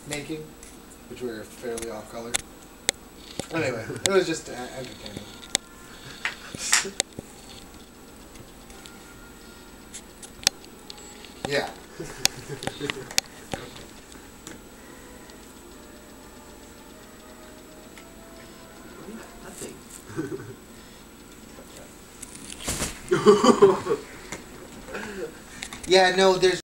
making, which were fairly off color. Anyway, it was just entertaining. Yeah. Nothing. Yeah, no, there's